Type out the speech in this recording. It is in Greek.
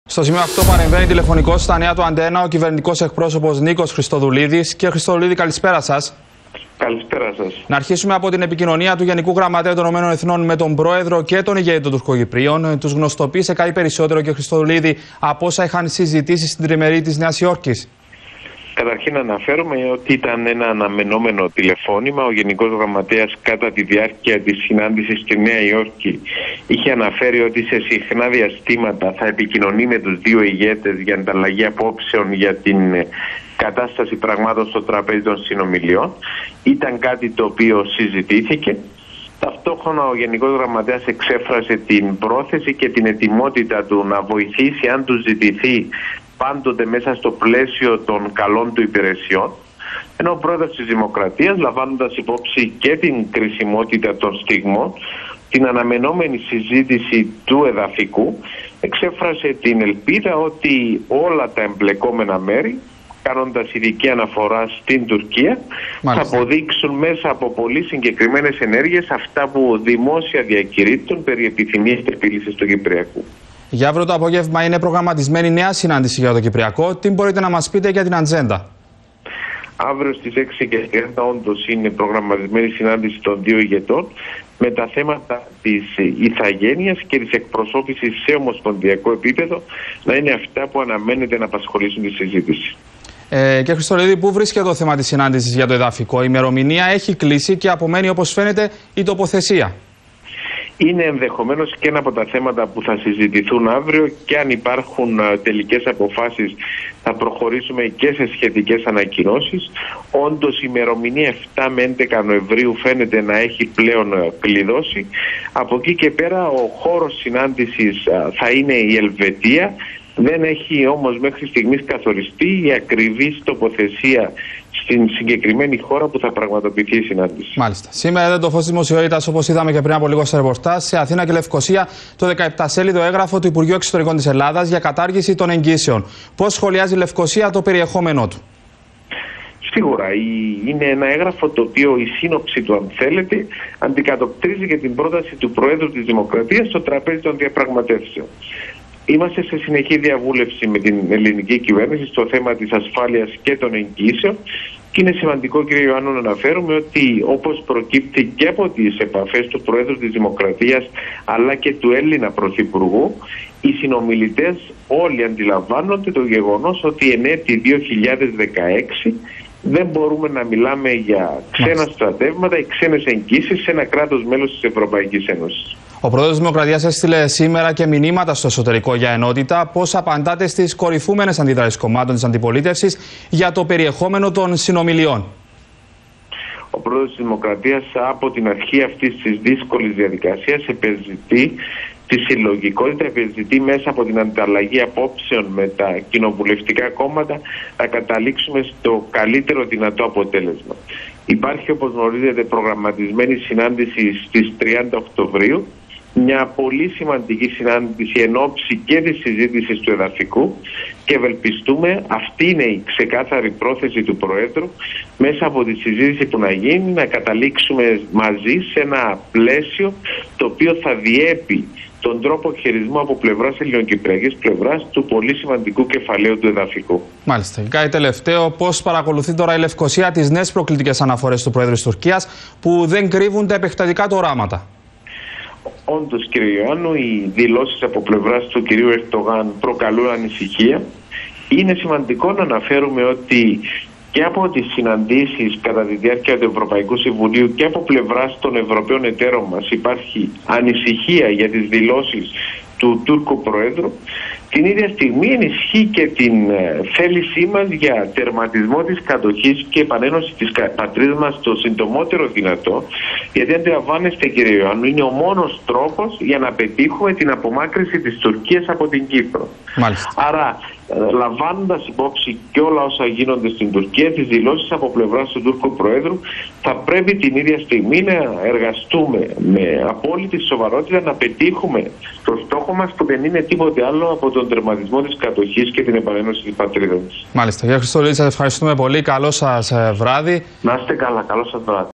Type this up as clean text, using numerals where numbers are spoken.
Στο σημείο αυτό παρεμβαίνει τηλεφωνικώς στα νέα του Αντένα ο κυβερνητικός εκπρόσωπος Νίκος Χριστοδουλίδης. Κύριε Χριστοδουλίδη, καλησπέρα σας. Καλησπέρα σας. Να αρχίσουμε από την επικοινωνία του Γενικού Γραμματέα των ΗΠΑ με τον Πρόεδρο και τον ηγέτη των Τουρκοκυπρίων. Τους γνωστοποίησε κάτι περισσότερο, κύριε Χριστοδουλίδη, από όσα είχαν συζητήσει στην τριμερή της Νέας Υόρκης? Καταρχήν αναφέρουμε ότι ήταν ένα αναμενόμενο τηλεφώνημα. Ο Γενικός Γραμματέας κατά τη διάρκεια της συνάντησης στη Νέα Υόρκη είχε αναφέρει ότι σε συχνά διαστήματα θα επικοινωνεί με τους δύο ηγέτες για ανταλλαγή απόψεων για την κατάσταση πραγμάτων στο τραπέζι των συνομιλιών. Ήταν κάτι το οποίο συζητήθηκε. Ταυτόχρονα ο Γενικός Γραμματέας εξέφρασε την πρόθεση και την ετοιμότητα του να βοηθήσει αν του ζητηθεί, πάντοτε μέσα στο πλαίσιο των καλών του υπηρεσιών, ενώ ο πρόεδρος της Δημοκρατίας, λαμβάνοντας υπόψη και την κρισιμότητα των στιγμών, την αναμενόμενη συζήτηση του εδαφικού, εξέφρασε την ελπίδα ότι όλα τα εμπλεκόμενα μέρη, κάνοντας ειδική αναφορά στην Τουρκία, θα αποδείξουν μέσα από πολύ συγκεκριμένες ενέργειες αυτά που δημόσια διακηρύττουν περί επιθυμίας και επίλυσης του Κυπριακού. Για αύριο το απόγευμα είναι προγραμματισμένη νέα συνάντηση για το Κυπριακό. Τι μπορείτε να μας πείτε για την ατζέντα? Αύριο στις 6:30 όντως είναι προγραμματισμένη συνάντηση των δύο ηγετών με τα θέματα της ηθαγένειας και της εκπροσώπησης σε ομοσπονδιακό επίπεδο να είναι αυτά που αναμένεται να απασχολήσουν τη συζήτηση. Κύριε Χριστοδουλίδη, πού βρίσκεται το θέμα της συνάντησης για το εδαφικό? Η ημερομηνία έχει κλείσει και απομένει, όπως φαίνεται, η τοποθεσία. Είναι ενδεχομένως και ένα από τα θέματα που θα συζητηθούν αύριο και αν υπάρχουν τελικές αποφάσεις θα προχωρήσουμε και σε σχετικές ανακοινώσεις. Όντως η ημερομηνία 7 με 11 Νοεμβρίου φαίνεται να έχει πλέον κλειδώσει. Από εκεί και πέρα ο χώρος συνάντησης θα είναι η Ελβετία. Δεν έχει όμως μέχρι στιγμής καθοριστεί η ακριβής τοποθεσία στην συγκεκριμένη χώρα που θα πραγματοποιηθεί η συνάντηση. Μάλιστα. Σήμερα είδατε το φως της δημοσιότητας, όπως είδαμε και πριν από λίγο σε ρεπορτάζ, σε Αθήνα και Λευκοσία, το 17σέλιδο έγγραφο του Υπουργείου Εξωτερικών της Ελλάδας για κατάργηση των εγγύσεων. Πώς σχολιάζει η Λευκοσία το περιεχόμενό του? Σίγουρα είναι ένα έγγραφο το οποίο η σύνοψη του, αν θέλετε, αντικατοπτρίζει και την πρόταση του Προέδρου της Δημοκρατίας στο τραπέζι των διαπραγματεύσεων. Είμαστε σε συνεχή διαβούλευση με την ελληνική κυβέρνηση στο θέμα της ασφάλειας και των εγγύσεων και είναι σημαντικό, κύριε Ιωάννου, να αναφέρουμε ότι όπως προκύπτει και από τις επαφές του Προέδρου της Δημοκρατίας αλλά και του Έλληνα Πρωθυπουργού, οι συνομιλητές όλοι αντιλαμβάνονται το γεγονός ότι εν έτη 2016 δεν μπορούμε να μιλάμε για ξένα στρατεύματα ή ξένες εγγύσεις σε ένα κράτος μέλος της Ευρωπαϊκής Ένωσης. Ο Πρόεδρος της Δημοκρατίας έστειλε σήμερα και μηνύματα στο εσωτερικό για ενότητα. Πώς απαντάτε στις κορυφούμενες αντιδράσεις κομμάτων της αντιπολίτευσης για το περιεχόμενο των συνομιλιών? Ο Πρόεδρος της Δημοκρατίας από την αρχή αυτής της δύσκολης διαδικασίας επεζητεί τη συλλογικότητα, επεζητεί μέσα από την ανταλλαγή απόψεων με τα κοινοβουλευτικά κόμματα να καταλήξουμε στο καλύτερο δυνατό αποτέλεσμα. Υπάρχει, όπως γνωρίζετε, προγραμματισμένη συνάντηση στις 30 Οκτωβρίου, μια πολύ σημαντική συνάντηση εν ώψη και της συζήτησης του εδαφικού και ευελπιστούμε, αυτή είναι η ξεκάθαρη πρόθεση του Προέδρου, μέσα από τη συζήτηση που να γίνει να καταλήξουμε μαζί σε ένα πλαίσιο το οποίο θα διέπει τον τρόπο χειρισμού από πλευράς ελληνοκυπριακής πλευράς του πολύ σημαντικού κεφαλαίου του εδαφικού. Μάλιστα. Και κάτι τελευταίο, πώς παρακολουθεί τώρα η Λευκοσία τις νέες προκλητικές αναφορές του Προέδρου της Τουρκίας που δεν κρύβουν τα επεκτατικά του οράματα? Όντως, κύριε Ιωάννου, οι δηλώσεις από πλευράς του κυρίου Ερντογάν προκαλούν ανησυχία. Είναι σημαντικό να αναφέρουμε ότι και από τις συναντήσεις κατά τη διάρκεια του Ευρωπαϊκού Συμβουλίου και από πλευράς των Ευρωπαίων εταίρων μας υπάρχει ανησυχία για τις δηλώσεις του Τούρκου Προέδρου. Την ίδια στιγμή ενισχύει και την θέλησή μας για τερματισμό της κατοχής και επανένωση της πατρίδας μας το συντομότερο δυνατό, γιατί αντιλαμβάνεστε, κύριε Ιωάννου, είναι ο μόνος τρόπος για να πετύχουμε την απομάκρυνση της Τουρκίας από την Κύπρο. Μάλιστα. Άρα, λαμβάνοντας υπόψη και όλα όσα γίνονται στην Τουρκία, τις δηλώσεις από πλευράς του Τούρκου Προέδρου, θα πρέπει την ίδια στιγμή να εργαστούμε με απόλυτη σοβαρότητα να πετύχουμε το στόχο μας που δεν είναι τίποτε άλλο από τον τερματισμό της κατοχής και την επανένωση της πατρίδας μας. Μάλιστα. Κύριε Χριστοδουλίδη, σας ευχαριστούμε πολύ. Καλό σας βράδυ. Να είστε καλά. Καλό σας βράδυ.